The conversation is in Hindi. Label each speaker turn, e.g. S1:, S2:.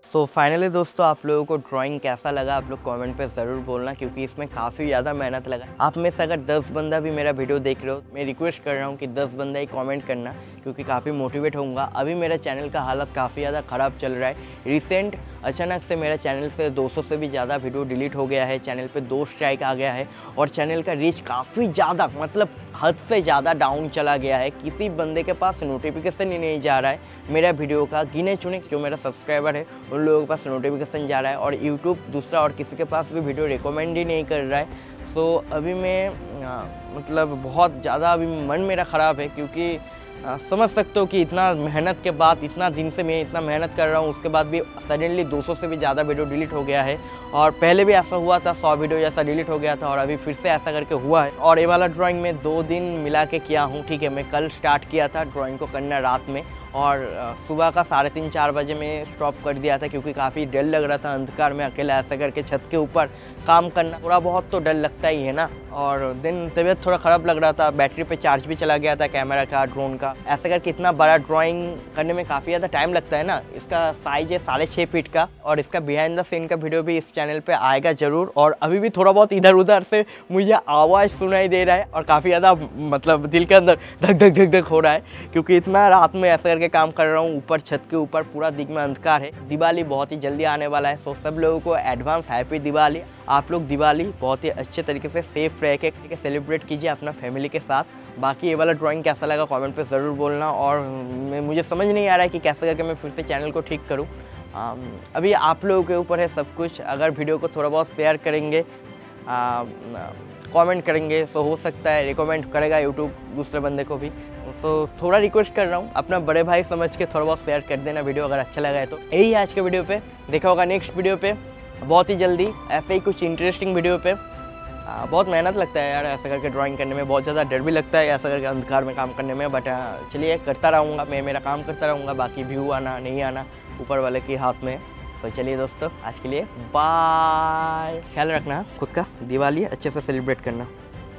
S1: सो फाइनली दोस्तों, आप लोगों को ड्राइंग कैसा लगा आप लोग कमेंट पे ज़रूर बोलना, क्योंकि इसमें काफ़ी ज़्यादा मेहनत लगा। आप में से अगर 10 बंदा भी मेरा वीडियो देख रहे हो, मैं रिक्वेस्ट कर रहा हूँ कि 10 बंदा ही कमेंट करना, क्योंकि काफ़ी मोटिवेट होऊंगा। अभी मेरा चैनल का हालत काफ़ी ज़्यादा ख़राब चल रहा है। रिसेंट अचानक से मेरा चैनल से 200 से भी ज़्यादा वीडियो डिलीट हो गया है, चैनल पे 2 स्ट्राइक आ गया है और चैनल का रीच काफ़ी ज़्यादा मतलब हद से ज़्यादा डाउन चला गया है। किसी बंदे के पास नोटिफिकेशन ही नहीं जा रहा है मेरा वीडियो का। गिने चुने जो मेरा सब्सक्राइबर है उन लोगों के पास नोटिफिकेशन जा रहा है और यूट्यूब दूसरा और किसी के पास भी वीडियो रिकमेंड ही नहीं कर रहा है। सो अभी मैं मतलब बहुत ज़्यादा अभी मन मेरा ख़राब है, क्योंकि समझ सकते हो कि इतना मेहनत के बाद, इतना दिन से मैं इतना मेहनत कर रहा हूँ, उसके बाद भी सडनली 200 से भी ज़्यादा वीडियो डिलीट हो गया है। और पहले भी ऐसा हुआ था, 100 वीडियो जैसा डिलीट हो गया था और अभी फिर से ऐसा करके हुआ है। और ये वाला ड्राइंग मैं 2 दिन मिला के किया हूँ, ठीक है। मैं कल स्टार्ट किया था ड्राइंग को करना रात में, और सुबह का 3:30-4 बजे में स्टॉप कर दिया था, क्योंकि काफ़ी डर लग रहा था अंधकार में अकेला ऐसा करके छत के ऊपर काम करना। थोड़ा बहुत तो डर लगता ही है ना। और दिन तबीयत थोड़ा ख़राब लग रहा था, बैटरी पे चार्ज भी चला गया था कैमरा का, ड्रोन का। ऐसा करके इतना बड़ा ड्राइंग करने में काफ़ी ज़्यादा टाइम लगता है ना। इसका साइज़ है 6.5 फीट का, और इसका बिहाइंड द सीन का वीडियो भी इस चैनल पे आएगा ज़रूर। और अभी भी थोड़ा बहुत इधर उधर से मुझे आवाज़ सुनाई दे रहा है और काफ़ी ज़्यादा मतलब दिल के अंदर धक धक धक धक हो रहा है, क्योंकि इतना रात में ऐसा करके काम कर रहा हूँ। ऊपर छत के ऊपर पूरा दिन में अंधकार है। दिवाली बहुत ही जल्दी आने वाला है, सो सब लोगों को एडवांस हैप्पी दिवाली। आप लोग दिवाली बहुत ही अच्छे तरीके से सेफ रह के सेलिब्रेट कीजिए अपना फैमिली के साथ। बाकी ये वाला ड्राइंग कैसा लगा कमेंट पे ज़रूर बोलना। और मुझे समझ नहीं आ रहा है कि कैसे करके मैं फिर से चैनल को ठीक करूँ। अभी आप लोगों के ऊपर है सब कुछ। अगर वीडियो को थोड़ा बहुत शेयर करेंगे, कमेंट करेंगे, सो हो सकता है रिकमेंड करेगा यूट्यूब दूसरे बंदे को भी। तो थोड़ा रिक्वेस्ट कर रहा हूँ, अपना बड़े भाई समझ के थोड़ा बहुत शेयर कर देना वीडियो अगर अच्छा लगा है तो। यही आज के वीडियो पे, देखा होगा नेक्स्ट वीडियो पे बहुत ही जल्दी ऐसे ही कुछ इंटरेस्टिंग वीडियो पे। बहुत मेहनत लगता है यार ऐसा करके ड्राइंग करने में, बहुत ज़्यादा डर भी लगता है ऐसा करके अंधकार में काम करने में। बट चलिए करता रहूँगा, मैं मेरा काम करता रहूँगा, बाकी व्यू आना नहीं आना ऊपर वाले के हाथ में। तो चलिए दोस्तों, आज के लिए बाय। ख्याल रखना खुद का, दिवाली अच्छे से सेलिब्रेट करना।